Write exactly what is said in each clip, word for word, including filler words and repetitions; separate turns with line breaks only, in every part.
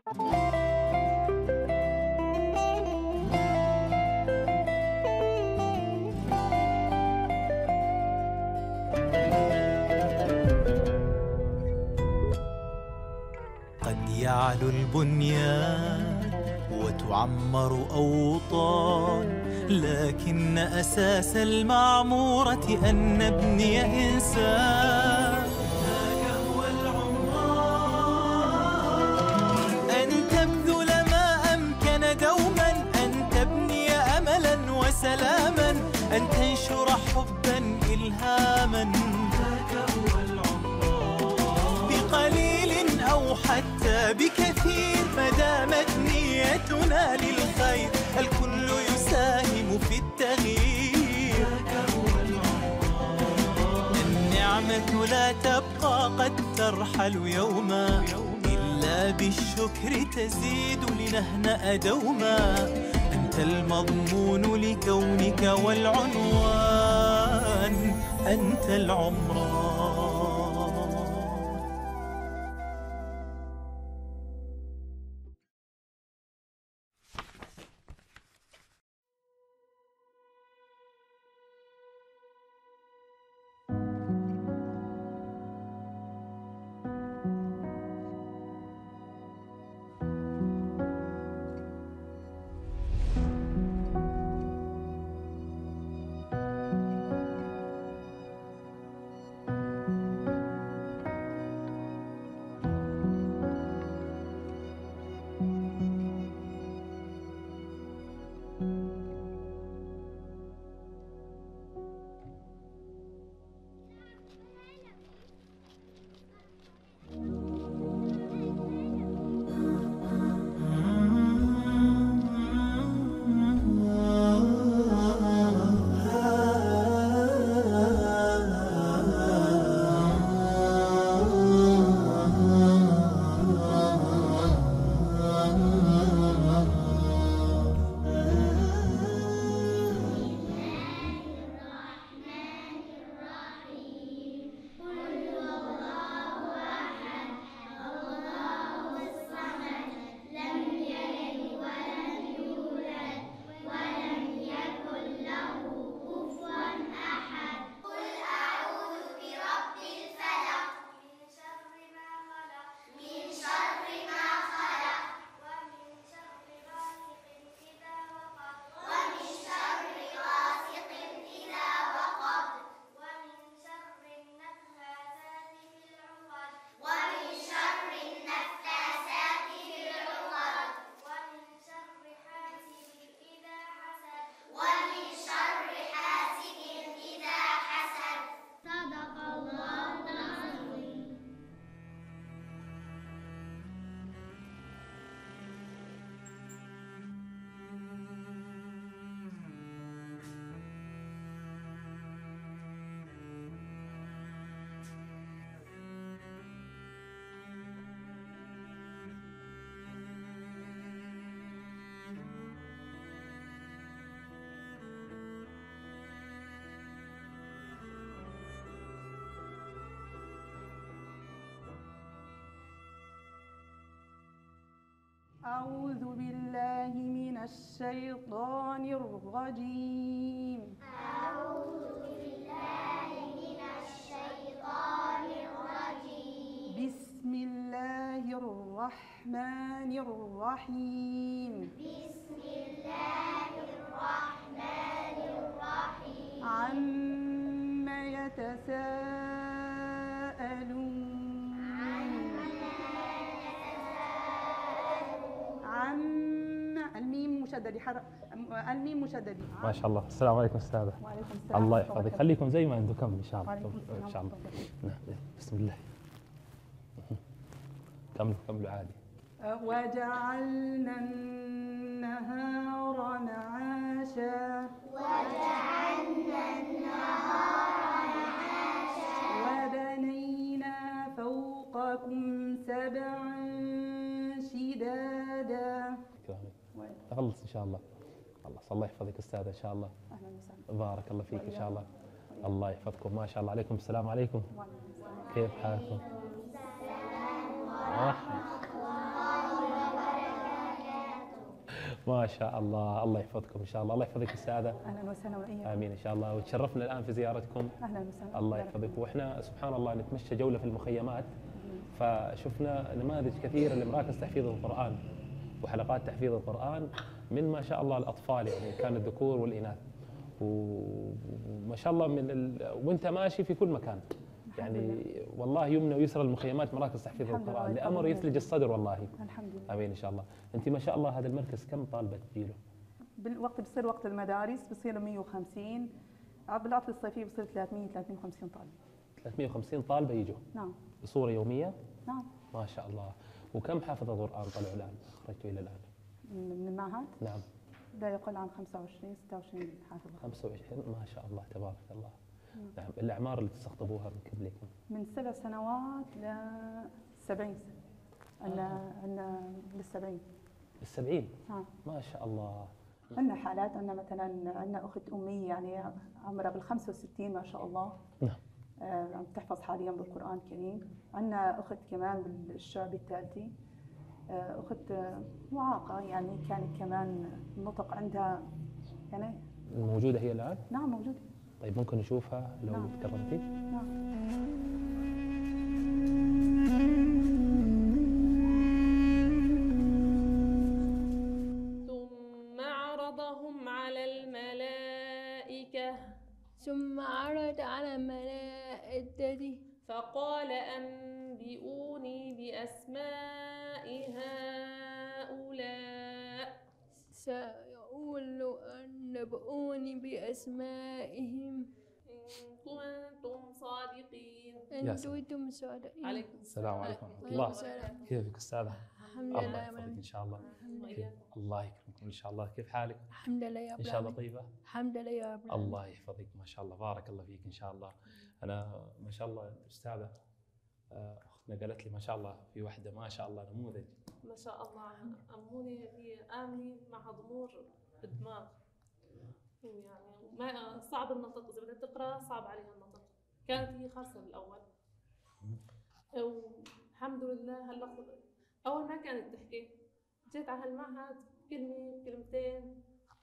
قد يعلو البنيان وتعمر أوطان، لكن أساس المعمورة أن نبني إنسان. هذا هو العمران، أن تبذل ما أمكن دوما، أن تبني أملا وسلاما، أن تنشر حبا إلهاما. هذا هو العمران، بقليل أو حتى بكثير، ما دامت نيتنا للخير الكل يساهم في التغيير. النعمة لا تبقى قد ترحل يوما، إلا بالشكر تزيد لنهنأ دوما. أنت المضمون لكونك والعنوان، أنت العمران.
أعوذ بالله من الشيطان الرجيم.
أعوذ بالله من الشيطان الرجيم.
بسم الله الرحمن الرحيم.
بسم الله الرحمن الرحيم.
عما يتساءلون. الميم مشدد حرف الميم مشدد.
ما شاء الله. السلام عليكم استاذه.
وعليكم السلام.
الله يحفظك، خليكم زي ما انتم كمل ان شاء الله. ان شاء الله. نعم بسم الله. كملوا كملوا عادي.
وجعلنا النهار معاشا.
وجعلنا النهار معاشا.
وبنينا فوقكم سبعا شدادا.
تخلص ان شاء الله. خلص. الله يحفظك استاذه ان شاء الله.
اهلا وسهلا.
بارك الله فيك ان شاء الله. الله يحفظكم. ما شاء الله عليكم. السلام عليكم. كيف حالكم؟
السلام ورحمة الله وبركاته.
ما شاء الله، الله يحفظكم ان شاء الله، الله يحفظك الساده.
اهلا وسهلا واياكم.
امين ان شاء الله. وتشرفنا الان في زيارتكم.
اهلا وسهلا.
الله يحفظك. واحنا سبحان الله نتمشى جوله في المخيمات، فشفنا نماذج كثيره لمراكز تحفيظ القران وحلقات تحفيظ القران من ما شاء الله الاطفال، يعني كان الذكور والاناث، وما شاء الله من ال... وانت ماشي في كل مكان، يعني والله يمنى ويسرى المخيمات مراكز تحفيظ القران لامر يثلج الصدر والله.
الحمد لله.
امين ان شاء الله. انت ما شاء الله هذا المركز كم طالبه تجيله؟
بالوقت بصير وقت المدارس بصير مية وخمسين، بالعطله الصيفيه بصير ثلاثمية ثلاثمية وخمسين طالب.
ثلاثمية وخمسين طالبه يجوا؟
نعم.
بصوره يوميه؟
نعم.
ما شاء الله. وكم حافظ قرآن طلعوا الان خرجتوا الى الان؟
من المعهد؟
نعم.
لا يقل عن خمسة وعشرين ستة وعشرين حافظ.
خمسة وعشرين ما شاء الله تبارك الله. نعم. الاعمار اللي تستقطبوها من قبلكم؟
من سبع سنوات ل سبعين سنه. عندنا عندنا للسبعين.
السبعين؟
نعم.
ما شاء الله.
عندنا حالات، عندنا مثلا عندنا اخت اميه يعني عمرها بال خمسة وستين ما شاء الله.
نعم.
آه، عم تحفظ حاليا بالقران الكريم. عندنا اخت كمان بالشعب الثالثي، آه، اخت آه، معاقه يعني كانت كمان النطق عندها يعني.
موجوده هي الان؟
نعم موجوده.
طيب ممكن نشوفها لو
نعم.
تكرمتي؟
نعم.
ثم عرضهم على الملائكة
ثم عرض على الملائكة
فقال أنبئوني بأسماء هؤلاء.
سيقول أنبئوني بأسمائهم
إن كنتم صادقين.
إن
يا سلام.
كنتم صادقين.
عليكم
السلام عليكم ورحمه
وعليكم
الله.
السلام.
كيفك استاذه؟
الحمد
الله
لله يا
يحفظك
رب.
ان شاء الله.
وإياكم.
الله يكرمكم ان شاء الله. كيف حالك؟
الحمد لله يا رب
ان شاء الله
العالمين.
طيبه؟
الحمد لله يا رب العالمين.
الله يحفظك ما شاء الله. بارك الله فيك ان شاء الله. انا ما شاء الله استاذه آه، اختنا قالت لي ما شاء الله في واحده ما شاء الله نموذج.
ما شاء الله. أموني هي آمني مع ضمور الدماغ، يعني ما صعب النطق، إذا بدها تقرأ صعب عليها النطق. كانت هي خاصة بالأول، والحمد لله هلا أول ما كانت تحكي جيت على هالمعهد كلمة كلمتين.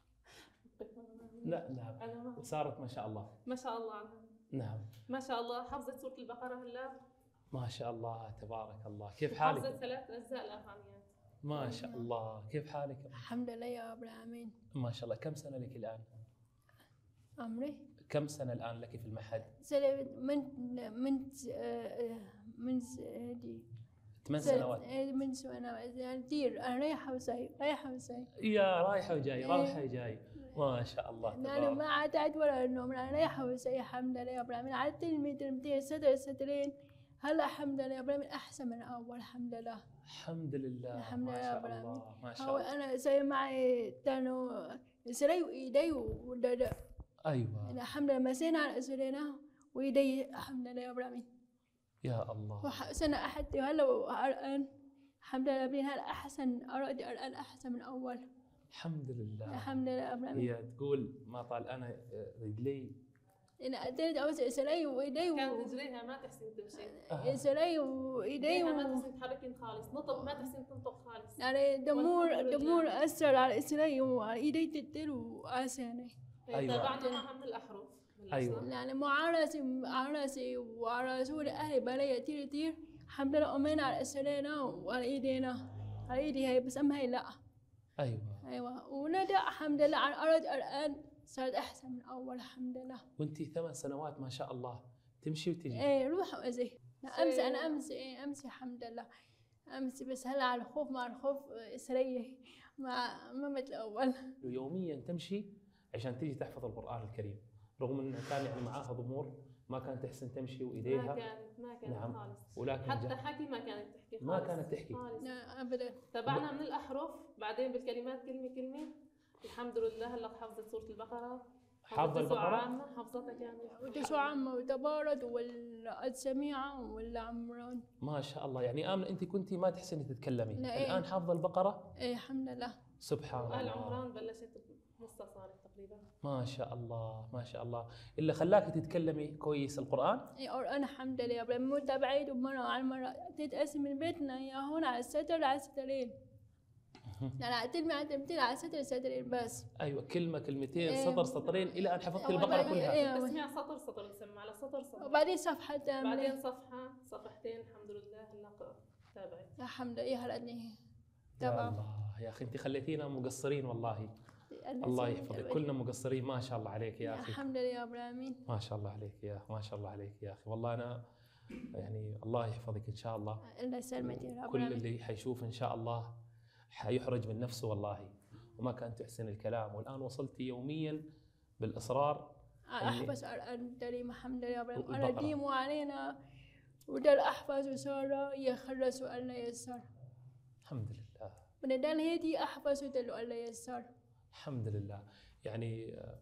لا نعم.
أنا ما
وصارت ما شاء الله.
ما شاء الله عنها.
نعم.
ما شاء الله حفظت سورة البقرة هلا.
ما شاء الله تبارك الله. كيف حالك؟
حفظت ثلاث أجزاء الأغانيات.
ما شاء الله. كيف حالك؟
الحمد لله يا رب العالمين.
ما شاء الله. كم سنه لك الان؟
عمري
كم سنه الان لك في المعهد؟
سنة من من آه، من هذه
ثمان سنوات.
من سنوات كثير. أنا رايحة وساي رايحة وساي.
يا رايحه وجاي رايحه وجاي. ما شاء الله
أنا
تبارك.
ما عاد ولا النوم، أنا رايحة وساي الحمد لله يا رب العالمين. على تلميذ تلميذ سطر سطرين هلا الحمد لله يا رب العالمين أحسن من أول الحمد لله.
الحمد لله.
الحمد
ما
لله
شاء
رب العالمين.
الله ما شاء
هو
الله.
أنا ساي معي تانو سري وإيدي ولا
ايوه.
الحمد لله مسينا على أسرنا وإيدي الحمد لله يا رب العالمين.
يا الله.
وسنة أحد هلا والآن الحمد لله بين هلا أحسن أراد الآن أحسن من أول.
الحمد لله.
الحمد لله رب العالمين.
هي تقول ما طال انا رجلي.
أنا أدري أوز إسرائيل وإيدي
كانت
و
رجليها ما تحسن تمشي.
آه.
إسرائيل وإيدي
رجليها ما
و
تحسن تحركين خالص، نطق ما تحسن تنطق خالص.
يعني دمور
والحمد لله.
دمور أثر على إسرائيل وعلى إيدي تدل وآساني.
أيوة.
تابعنا معها من الأحرف.
أيوة.
يعني معارسي معارسي وعلى سوري أهلي بلاي كتير كتير الحمد لله أمينا على إسرائيلنا وعلى إيدينا على إيدي هاي بس أما هي لا.
ايوه.
أيوة وندى الحمد لله على الأرض الآن صارت أحسن من أول الحمد لله.
وانت ثمان سنوات ما شاء الله تمشي وتجي.
إيه روح وأزي أمس أنا أمس إيه أمس الحمد لله أمس بس هلا على الخوف مع الخوف سريع ما ما مثل الأول.
ويوميا تمشي عشان تيجي تحفظ القرآن الكريم، رغم انه كان يعني معاها ضمور ما كانت تحسن تمشي وايديها.
ما كانت ما كانت
نعم.
خالص.
ولكن
حتى
جا-
حكي ما كانت تحكي خالص.
ما كانت تحكي.
خالص.
لا أبدا.
تابعنا من الأحرف، بعدين بالكلمات كلمة كلمة. الحمد لله هلا حفظت سورة البقرة.
حافظة
حفظت
البقرة؟
عامة حفظتها كاملة.
وتسوى عمه وتبارد والسميعة والعمران.
ما شاء الله. يعني آمنة أنت كنتي ما تحسني تتكلمي،
لا، إيه.
الآن حافظة البقرة.
إيه الحمد لله.
سبحان
وآل
الله.
عمران بلشت نصها صارت تقريبا.
ما شاء الله ما شاء الله. إلا خلاكي تتكلمي كويس القرآن.
إيه أنا الحمد لله يا مو تبعيد ومرة على مرة تتقسم من بيتنا يا هون على الستر على السترين. يعني تلمي عن تلمتين على سطر سطرين بس.
ايوه كلمه كلمتين
إيه.
سطر سطرين الى ان حفظت
أول
البقره
مرة-
كلها.
إيه.
تسميع سطر سطر نسمع على سطر سطر،
وبعدين صفحة
بعدين
كاملة.
صفحة صفحتين الحمد لله هلا تابعي.
يا حمد إيه هلأني
يا
تبع.
الله يا اخي انت خليتينا مقصرين والله.
أنا
الله
سويت
يحفظك،
أبد.
كلنا مقصرين، ما شاء الله عليك يا اخي.
الحمد لله يا إبراهيم.
ما شاء الله عليك يا ما شاء الله عليك يا اخي. والله انا يعني الله يحفظك ان شاء الله.
الله يسلمك يا
كل
إبراهيم.
اللي حيشوف ان شاء الله حيحرج من نفسه والله، وما كان تحسن الكلام، والان وصلتي يوميا بالاصرار.
أحفظ القرآن الكريم الحمد لله يا إبراهيم.
والبقرة.
أنا ديم علينا ودل أحفظ وصار يخلص الله يسر.
الحمد لله
من دل هدي أحفظ ودل الله يسر.
الحمد لله. يعني آه،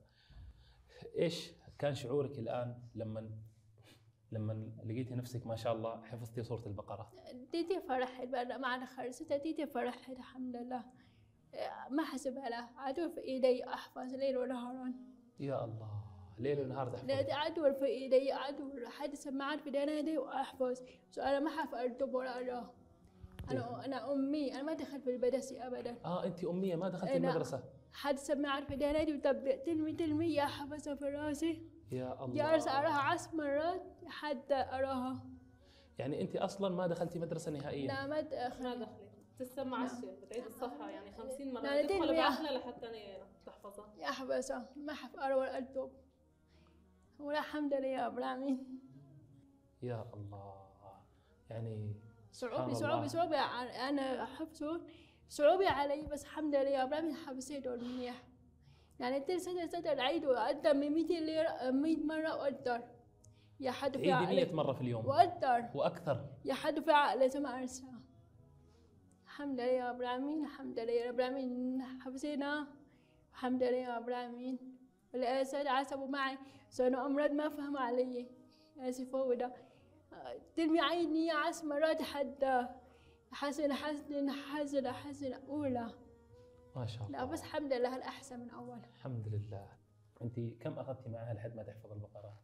ايش كان شعورك الان لما لما لقيتي نفسك ما شاء الله حفظتي سوره البقره؟
تيتي فرحت بعد ما أنا خلصت تيتي فرحت الحمد لله. ما حسب لها عدو في إيدي أحفظ ليل ونهار.
يا الله ليل ونهار تحفظ.
لا عدو في إيدي عدو حد سمعت في دنادي وأحفظ. سو أنا ما حفظت ولا أراه. أنا أنا أمي أنا ما دخلت في المدرسة أبدا.
اه انت اميه ما دخلتي
أنا-
المدرسه؟
حد سمعت في دنادي وتبدأ تلمي تلمي يا حفظها في راسي.
يا الله.
جالس أراها عشر مرات حتى أراها.
يعني انت اصلا ما دخلتي مدرسه نهائيا؟
لا ما
ما
دخل.
دخلي تستمع على الشيخ بتعيد الصفحة يعني خمسين مرة
لا،
تدخل
تلمي.
بعقلها لحتى أنا تحفظها.
يا حفظها ما حف أرى ولا أكتب. ولا الحمد لله يا إبراهيم.
يا الله. يعني
صعوبة
سبحان
صعوبة
الله.
صعوبة ع- أنا حفظه صعوبة علي بس الحمد لله يا إبراهيم حفظته منيح. يعني تل سنة سنة العيد وأكثر من مئة ليرة مئة مرة وأكثر. يا حد في
تعيدي مئة
عقلي
مره في اليوم
وأكثر.
واكثر.
يا حد في عقلي ما أنسى. الحمد لله يا إبراهيم الحمد لله يا إبراهيم حفظنا. الحمد لله يا إبراهيم. والأسد عصبوا معي صاروا أمراض ما فهموا علي. آسفة وده تلمي عيني عشر مرات حتى حسن حسن حسن حسن أولى.
ما شاء الله.
لا بس الحمد لله الأحسن من أول.
الحمد لله. انت كم اخذتي معها لحد ما تحفظ البقره؟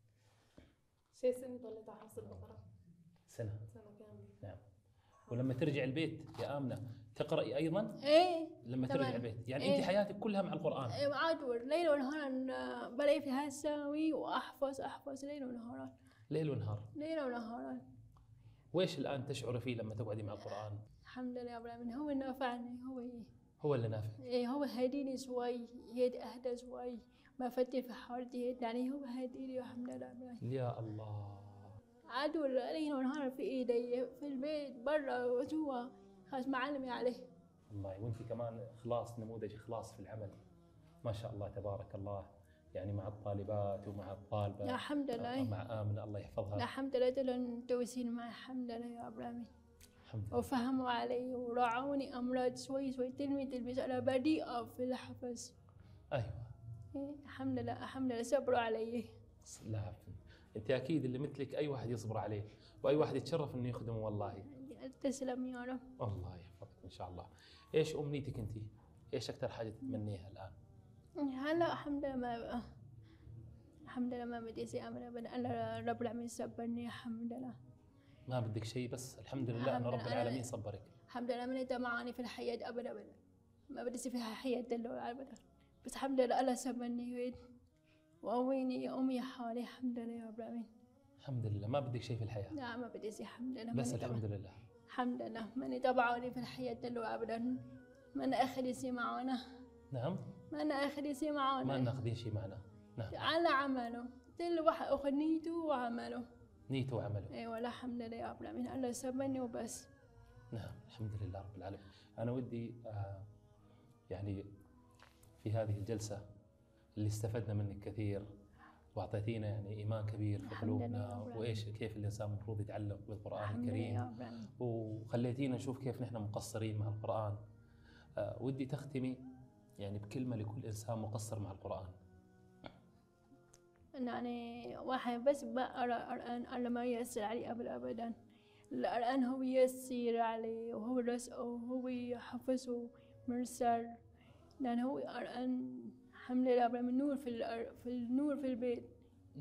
شي سنة ضليت على حفظ البقرة
سنه.
سنة كاملة.
نعم. ولما ترجع البيت يا امنه تقراي ايضا؟
إيه
لما
تمام.
ترجع البيت يعني
إيه.
انت حياتك كلها مع القران.
إيه عادور ليل ونهار بلاقي في هالساوي وأحفظ أحفظ ليل ونهار
ليل ونهار.
ليل ونهار.
وايش الان تشعري فيه لما تقعدي مع القران؟
الحمد لله يا إبراهيم هو اللي نفعني هو
هو اللي نافع.
إيه هو هديني شوي هيد أهدى شوي ما فتي في حارتي هيد يعني هو هديني الحمد لله يا إبراهيم.
يا الله.
عدو ليل ونهار في ايدي في البيت برا وجوا خلاص معلمي عليه.
والله وانت كمان اخلاص نموذج اخلاص في العمل. ما شاء الله تبارك الله. يعني مع الطالبات ومع الطالبه.
لا الحمد لله.
مع امنه الله يحفظها.
لا الحمد لله دلون توسين معي الحمد لله يا ابراهيم.
الحمد لله.
وفهموا علي وراعوني امراض شوي شوي تلمي تلبس انا بديئة في الحفظ.
ايوه.
إيه الحمد لله الحمد لله صبروا علي.
لا انت اكيد اللي مثلك اي واحد يصبر عليه واي واحد يتشرف انه يخدمه والله.
تسلم يا رب.
الله يحفظك ان شاء الله. ايش امنيتك انت؟ ايش اكثر حاجه تتمنيها الان؟
هلا الحمد لله ما الحمد لله ما بدي شيء أمر أبدا أنا رب العالمين صبرني الحمد لله.
ما بدك شيء بس الحمد لله ان
الحمد
رب
لله.
العالمين صبرك.
الحمد لله من انت معاني في الحياة أبدا أبدا ما بدي يصير فيها حياة دلو أبدا بس الحمد لله الله سبني ويد وقويني يا أمي حالي الحمد لله يا إبراهيم.
الحمد لله ما بدك شيء في الحياه.
لا ما بدي يصير الحمد لله
بس
ماني
الحمد
تبع-
لله.
الحمد لله ماني تبعوني في الحياة دلو أبدا من آخر يصير معانا
نعم.
من آخر يصير
ما
معانا
ناخذين شيء معنا. نعم.
على عمله كل واحد أخذ نيته وعمله.
نيته وعمله.
أيوة الحمد لله يا إبراهيم الله سبني وبس.
نعم الحمد لله رب العالمين. أنا ودي آه يعني في هذه الجلسة اللي استفدنا منك كثير وأعطيتينا يعني إيمان كبير في
الحمد لله
قلوبنا
يا رب.
وإيش كيف الإنسان المفروض يتعلق بالقرآن
الحمد لله
الكريم
يا إبراهيم.
وخليتينا نشوف كيف نحن مقصرين مع القرآن. آه ودي تختمي يعني بكلمة لكل إنسان مقصر مع القرآن.
يعني واحد بس بقرا قرآن الله ما ييسر عليه أبدا أبدا. القرآن هو ييسر عليه وهو رزقه وهو حفظه مرسل لأن هو قرآن الحمد لله إبراهيم النور في الأر... في النور في البيت.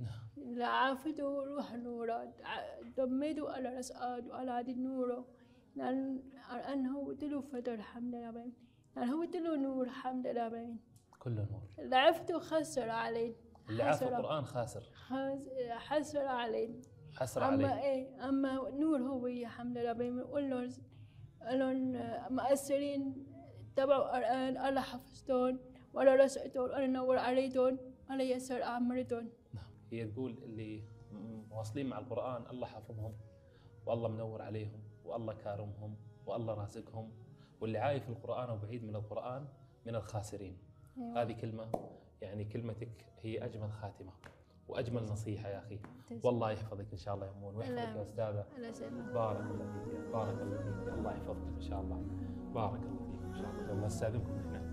نعم.
لا عافته روح نورات ع- ضمته على رزقات وعلى عدد نوره لأن لأن هو تلو فتر الحمد لله بعين، لأن هو تلو نور الحمد لله بعين.
كله نور.
اللي عرفته خسر عليه.
اللي عرف القرآن خاسر.
حسر عليه.
حسر عليه.
أما إيه أما نور هو الحمد لله بعين بنقول له لهم مؤثرين تبعوا قرآن الله حفظتهم ولا رزقتهم ولا نور عليهم ولا يسر أعمرتهم.
نعم. هي تقول اللي مواصلين مع القرآن الله حافظهم والله منور عليهم والله كارمهم والله رازقهم، واللي عايف القرآن وبعيد من القرآن من الخاسرين. أيوة. هذه كلمة يعني كلمتك هي أجمل خاتمة وأجمل نصيحة يا أخي. والله يحفظك إن شاء الله يا أمون ويحفظك يا أستاذة. بارك الله فيك بارك الله فيك الله يحفظك إن شاء الله. بارك الله فيك إن شاء الله. الله نستأذنكم إحنا.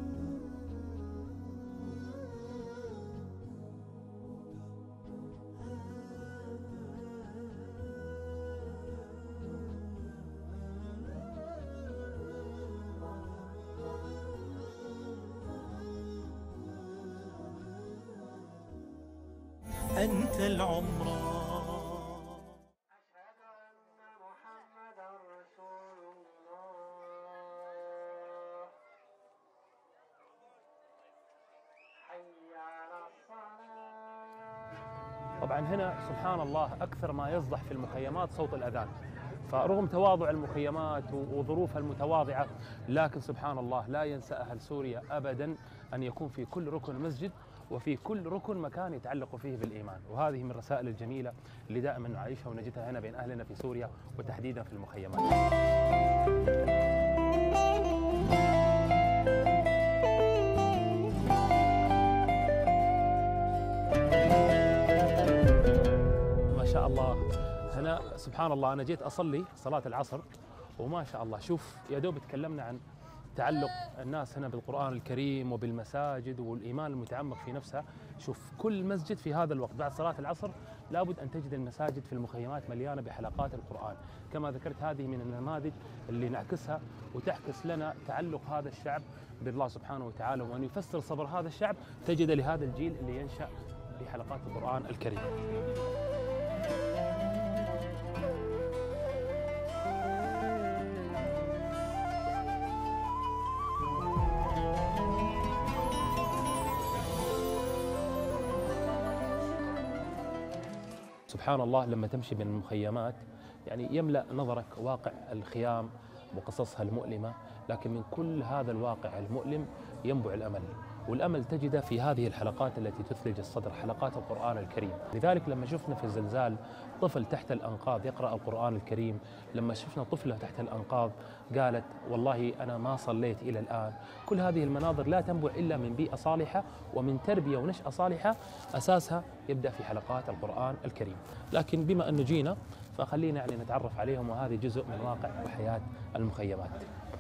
أنت العمر.
أشهد أن محمدا رسول الله. حي على الصلاة.
طبعا هنا سبحان الله أكثر ما يصدح في المخيمات صوت الأذان، فرغم تواضع المخيمات وظروفها المتواضعة لكن سبحان الله لا ينسى أهل سوريا أبدا أن يكون في كل ركن مسجد وفي كل ركن مكان يتعلق فيه بالإيمان، وهذه من الرسائل الجميلة اللي دائما نعيشها ونجدها هنا بين أهلنا في سوريا وتحديدا في المخيمات. ما شاء الله هنا سبحان الله أنا جيت أصلي صلاة العصر وما شاء الله شوف يا دوب تكلمنا عن تعلق الناس هنا بالقرآن الكريم وبالمساجد والإيمان المتعمق في نفسها. شوف كل مسجد في هذا الوقت بعد صلاة العصر لابد أن تجد المساجد في المخيمات مليانة بحلقات القرآن. كما ذكرت هذه من النماذج اللي نعكسها وتعكس لنا تعلق هذا الشعب بالله سبحانه وتعالى، وأن يفسر صبر هذا الشعب تجد لهذا الجيل اللي ينشأ بحلقات القرآن الكريم. سبحان الله لما تمشي بين المخيمات يعني يملأ نظرك واقع الخيام وقصصها المؤلمة، لكن من كل هذا الواقع المؤلم ينبع الأمل، والأمل تجده في هذه الحلقات التي تثلج الصدر، حلقات القرآن الكريم. لذلك لما شفنا في الزلزال طفل تحت الأنقاض يقرأ القرآن الكريم، لما شفنا طفلة تحت الأنقاض قالت والله أنا ما صليت إلى الآن، كل هذه المناظر لا تنبع إلا من بيئة صالحة ومن تربية ونشأة صالحة أساسها يبدأ في حلقات القرآن الكريم. لكن بما أنه جينا فخلينا يعني نتعرف عليهم، وهذه جزء من واقع وحياة المخيمات.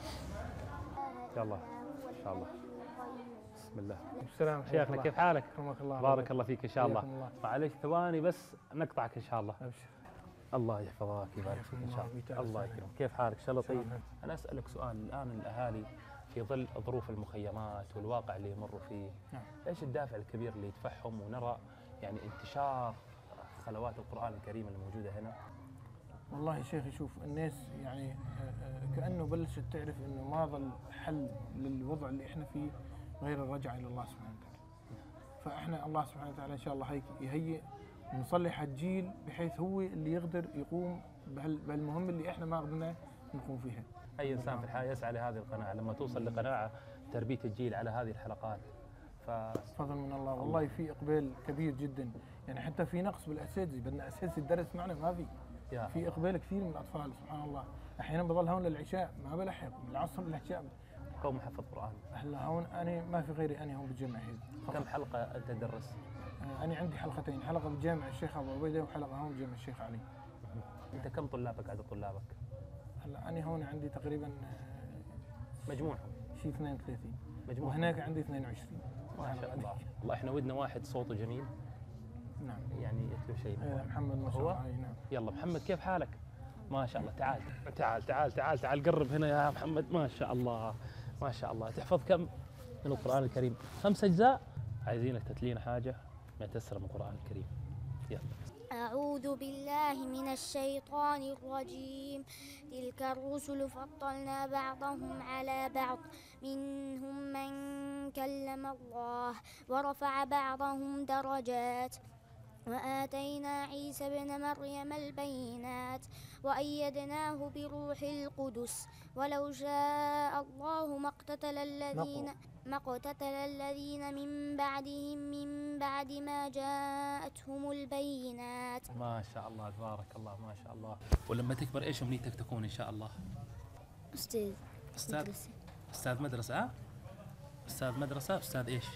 إن شاء الله إن شاء الله. بسم الله.
السلام
شيخنا كيف حالك؟
كرمك الله.
بارك الله فيك إن شاء الله.
الله.
معلش ثواني بس نقطعك إن شاء الله.
أبشر.
الله يحفظك ويبارك فيك إن شاء الله. الله يكرمك. كيف حالك؟ إن شاء الله طيب. أنا أسألك سؤال، الآن الأهالي في ظل ظروف المخيمات والواقع اللي يمروا فيه،
نعم.
إيش الدافع الكبير اللي يدفعهم ونرى يعني انتشار خلوات القرآن الكريم الموجودة هنا؟
والله يا شيخ شوف الناس يعني كأنه بلشت تعرف إنه ما ظل حل للوضع اللي إحنا فيه غير الرجعة إلى الله سبحانه وتعالى. فإحنا الله سبحانه وتعالى إن شاء الله هيك يهيئ ونصلح الجيل بحيث هو اللي يقدر يقوم بهالمهمة اللي إحنا ما قدرنا نقوم فيها.
أي إنسان في الحياة يسعى لهذه القناعة، لما توصل لقناعة تربية الجيل على هذه الحلقات ف...
فضل من الله. والله في إقبال كبير جدا، يعني حتى في نقص بالأساتذة، بدنا أساتذة الدرس معنا ما في. في إقبال كثير من الأطفال سبحان الله. أحيانا بضل هون للعشاء ما بلحق، من العصر للعشاء.
كم محفظ قرآن؟
هلا هون أنا ما في غيري، أنا هون بالجامعة هيك.
كم حلقة أنت تدرس؟
أنا عندي حلقتين، حلقة بالجامع الشيخ أبو عبيدة وحلقة هون بالجامع الشيخ علي.
أنت كم طلابك عدد طلابك؟
هلا أنا هون عندي تقريبا
مجموعهم
شيء اثنين وثلاثين
مجموعهم،
وهناك عندي اثنين وعشرين.
ما شاء الله. والله احنا ودنا واحد صوته جميل.
نعم.
يعني يتلو شيء.
آه محمد ما شاء الله. نعم.
يلا محمد كيف حالك؟ ما شاء الله. تعال تعال تعال تعال تعال قرب هنا يا محمد. ما شاء الله ما شاء الله. تحفظ كم من القرآن الكريم؟ خمس أجزاء. عايزينك تتلينا حاجة ما تسر من القرآن الكريم. يلا.
أعوذ بالله من الشيطان الرجيم. تلك الرسل فضلنا بعضهم على بعض منهم من كلم الله ورفع بعضهم درجات وآتينا عيسى ابن مريم البينات وأيدناه بروح القدس ولو شاء الله ما اقتتل الذين ما اقتتل الذين من بعدهم من بعد ما جاءتهم البينات.
ما شاء الله تبارك الله ما شاء الله. ولما تكبر ايش امنيتك تكون ان شاء الله؟
أستاذ
استاذ
مدرسة.
استاذ مدرسة. استاذ مدرسة استاذ ايش؟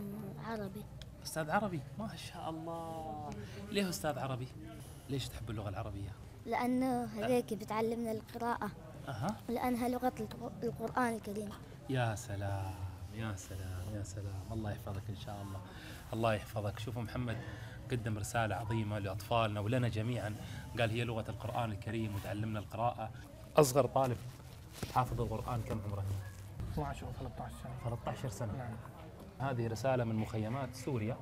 عربي.
استاذ عربي ما شاء الله. ليه استاذ عربي؟ ليش تحب اللغة العربية؟
لأنه هذيك بتعلمنا القراءة.
اها.
لأنها لغة القرآن الكريم.
يا سلام يا سلام يا سلام. الله يحفظك ان شاء الله. الله يحفظك. شوفوا محمد قدم رسالة عظيمة لأطفالنا ولنا جميعا، قال هي لغة القرآن الكريم وتعلمنا القراءة. أصغر طالب حافظ القرآن كم عمره؟
اثنا عشر أو ثلاثة عشر سنة.
ثلاثة عشر سنة.
نعم.
هذه رسالة من مخيمات سوريا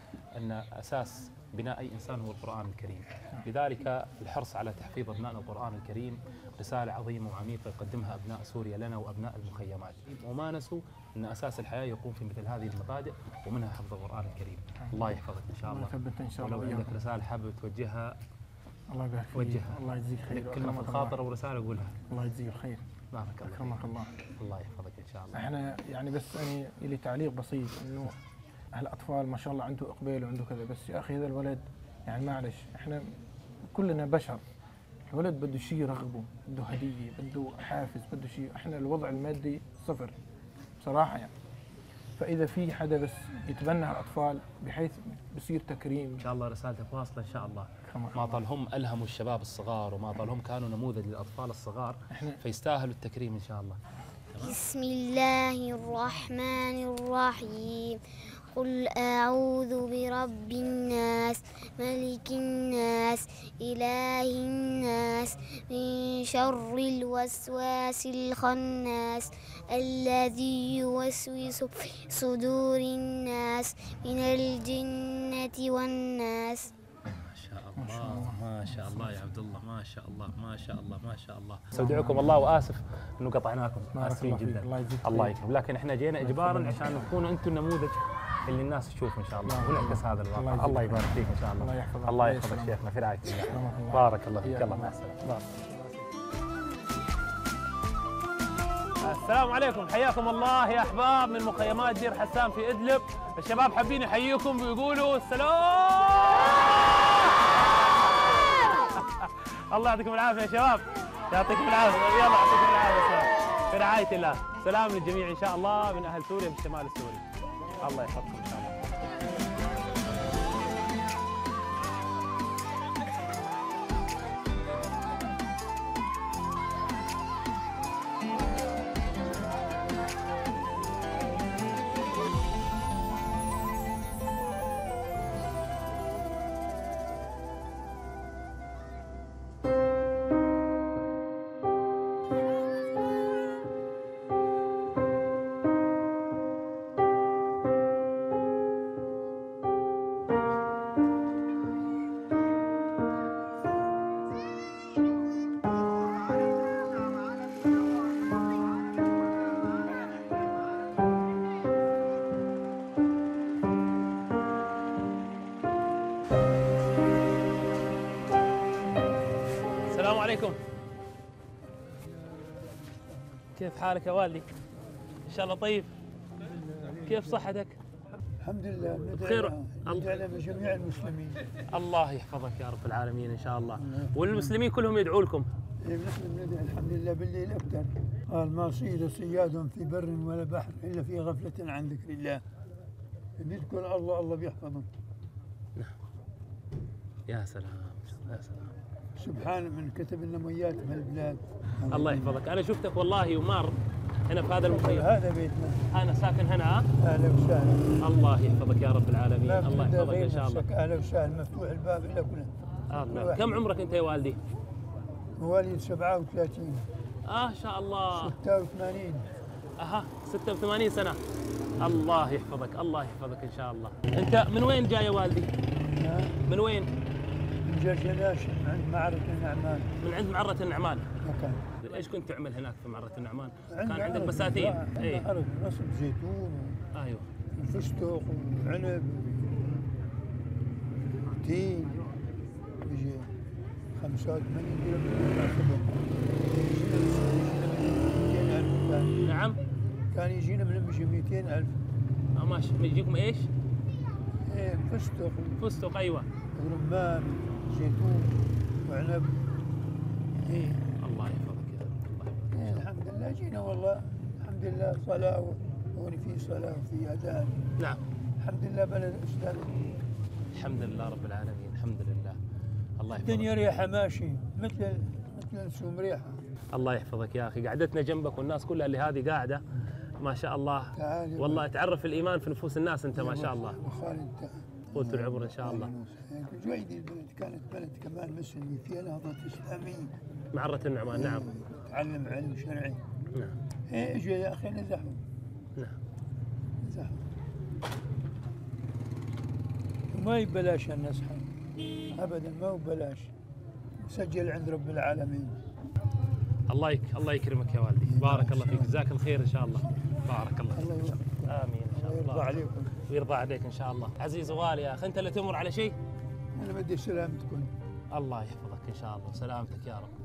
أن أساس بناء أي إنسان هو القرآن الكريم، لذلك الحرص على تحفيظ أبنائنا القرآن الكريم رسالة عظيمة وعميقة يقدمها أبناء سوريا لنا وأبناء المخيمات، وما نسوا أن أساس الحياة يقوم في مثل هذه المبادئ ومنها حفظ القرآن الكريم. الله يحفظك إن شاء الله.
الله يثبتك إن شاء الله.
ولو عندك رسالة حابب توجهها
الله يبارك فيك.
وجهها.
الله يجزيك خير.
كلمة في الخاطر ورسالة قولها.
الله يجزيك خير.
بارك الله
أكرمك الله.
الله يحفظك إن شاء الله.
احنا يعني بس أنا لي تعليق بسيط إنه هالأطفال ما شاء الله عنده إقبال وعنده كذا، بس يا أخي هذا الولد يعني معلش احنا كلنا بشر، الولد بده شيء يرغبه، بده هدية، بده حافز، بده شيء، احنا الوضع المادي صفر بصراحة يعني. فإذا في حدا بس يتبنى هالأطفال بحيث بصير تكريم.
إن شاء الله رسالتك واصلة إن شاء الله.
كما
ما طال هم ألهموا الشباب الصغار وما طال هم كانوا نموذج للأطفال الصغار فيستاهلوا التكريم إن شاء الله.
بسم الله الرحمن الرحيم. قل أعوذ برب الناس ملك الناس إله الناس من شر الوسواس الخناس الذي يوسوس في صدور الناس من الجنة والناس.
ما شاء الله ما شاء الله يا عبد الله ما شاء الله ما شاء الله ما شاء الله. استودعكم الله وآسف إنه قطعناكم، آسفين جدا. الله يكرم، لكن إحنا جينا إجبارا عشان تكونوا أنتم نموذج اللي الناس تشوف ان شاء الله ونعكس هذا الواقع. الله يبارك فيك ان شاء الله.
الله يحفظك.
الله يحفظك شيخنا في رعايه الله. بارك الله فيك. الله مع السلامه. السلام عليكم، حياكم الله يا احباب من مخيمات دير حسان في ادلب. الشباب حابين يحييكم ويقولوا السلام. الله يعطيكم العافيه يا شباب، يعطيكم العافيه. يلا يعطيكم العافيه في رعايه الله. سلام للجميع ان شاء الله من اهل سوريا في الشمال السوري. الله يحفظكم ان شاء الله. عليكم. كيف حالك يا والدي؟ ان شاء الله طيب. كيف صحتك؟
الحمد لله.
بخير.
ندعي على جميع المسلمين.
الله يحفظك يا رب العالمين ان شاء الله. والمسلمين كلهم يدعوا لكم.
نحن ندعي الحمد لله بالليل اكثر. قال ما صيد صياد في بر ولا بحر الا في غفله عن ذكر الله. بيذكر الله الله بيحفظهم.
يا سلام يا سلام.
سبحان من كتب لنا ميات من البلاد.
الله يحفظك. انا شفتك والله ومار هنا في هذا المخيم.
هذا بيتنا.
انا ساكن هنا.
اهلا وسهلا.
الله يحفظك يا رب العالمين. الله يحفظك ان شاء الله.
اهلا وسهلا، مفتوح الباب لكم.
آه. كم عمرك انت يا والدي؟
مواليد سبعة وثلاثين.
اه ان شاء الله.
ستة وثمانين.
اها ستة وثمانين سنة. الله يحفظك الله يحفظك ان شاء الله. انت من وين جاي يا والدي؟ من وين؟
جاش عند معرة النعمان.
من عند معرة النعمان.
مكان.
ايش كنت تعمل هناك في معرة النعمان؟
عند
كان عندك بساتين.
اي. أرض نصب زيتون.
ايوه.
وفستق وعنب وتين. يجي خمسة وثمانين درهم من
نعم.
كان يجينا من مشي مئتين ألف.
اه ماشي. يجيكم ايش؟
ايه فستق.
فستق ايوه.
ورمان زيتون وعنب. ايه.
الله يحفظك يا رب. الله يحفظك.
إيه الحمد لله جينا والله الحمد لله صلاة وهون في صلاة وفي أذان.
نعم.
الحمد لله بلد أستاذ.
الحمد لله رب العالمين الحمد لله. الله يحفظك.
الدنيا ريحة ماشي مثل مثل نسوم ريحة.
الله يحفظك يا اخي، قعدتنا جنبك والناس كلها اللي هذه قاعده ما شاء الله. والله تعرف الايمان في نفوس الناس انت ما شاء الله.
انت
طول العمر ان شاء الله.
جويدي البلد كانت بلد كمان مسلمي فيها نهضة إسلامية.
معرة النعمان نعم.
تعلم علم شرعي.
نعم.
ايه اجوا يا اخي نزحوا.
نعم.
نزحوا. وما يبلاش النزحة ابدا، ما هو ببلاش. مسجل عند رب العالمين.
الله يك... الله يكرمك يا والدي، بارك الله فيك، جزاك الخير ان شاء الله. بارك الله فيك.
الله يوفقك.
امين ان شاء الله.
يرضى عليكم.
ويرضى عليك ان شاء الله. عزيز وغالي يا اخي، انت اللي تمر على شيء؟
انا بدي سلامتكم.
الله يحفظك ان شاء الله، سلامتك يا رب.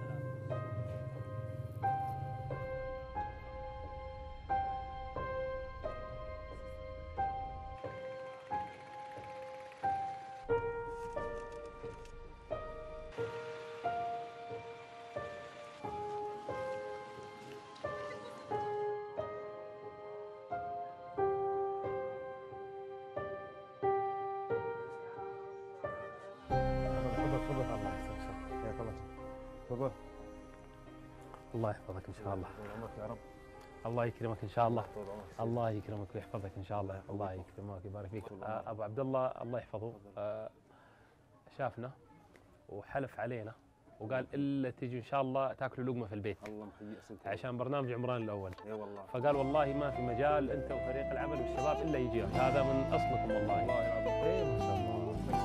الله يحفظك ان شاء الله.
يا رب.
الله يكرمك ان شاء الله. الله يكرمك ويحفظك ان شاء الله. الله يكرمك ويبارك فيك. ابو عبد الله الله يحفظه شافنا وحلف علينا وقال الا تجي ان شاء الله تاكلوا لقمه في البيت.
الله محيي اسمك.
عشان برنامج عمران الاول.
اي والله.
فقال والله ما في مجال انت وفريق العمل والشباب الا يجي، هذا من اصلكم والله. والله العظيم. اي ما شاء الله.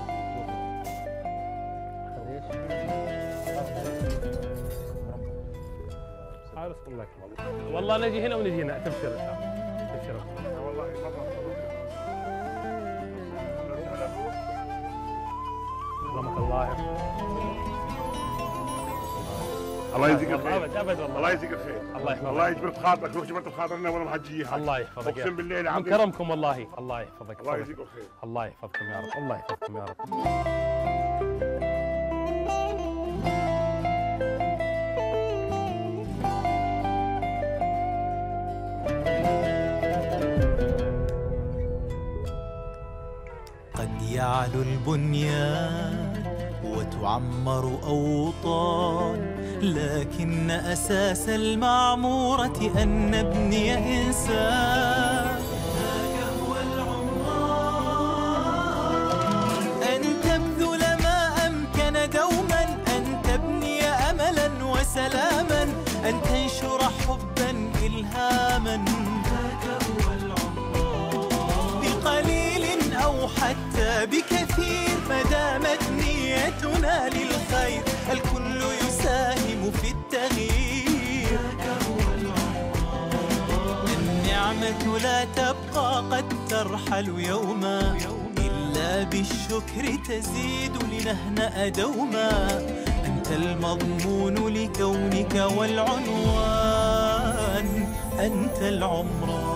حارس الله يكرمك. والله نجي هنا ونجي هنا، تبشر ان شاء الله. تبشر.
والله
كرمك الله.
الله يجزيك الخير.
ابد ابد والله.
الله يجزيك الخير.
الله يحفظك.
الله يجبر خاطرك، روح جبرت خاطرنا وانا محجيها.
الله يحفظك.
اقسم بالله
من
العظيم.
كرمكم والله. الله يحفظك.
الله يجزيك الخير.
الله يحفظكم يا رب. الله يحفظكم يا رب.
قد يعلو البنيان وتعمر أوطان، لكن أساس المعمورة أن نبني إنسان. ذاك هو العمران، أن تبذل ما أمكن دوما، أن تبني أملا وسلاما، أن تنشر حبا إلهاما. ذاك هو العمران، بقليل أو حتى بكثير، ما دامت نيتنا للخير الكل يساهم في التغيير. ذاك هو العمران، النعمة لا تبقى قد ترحل يوما، إلا بالشكر تزيد لنهنأ دوما. أنت المضمون لكونك والعنوان، أنت العمران.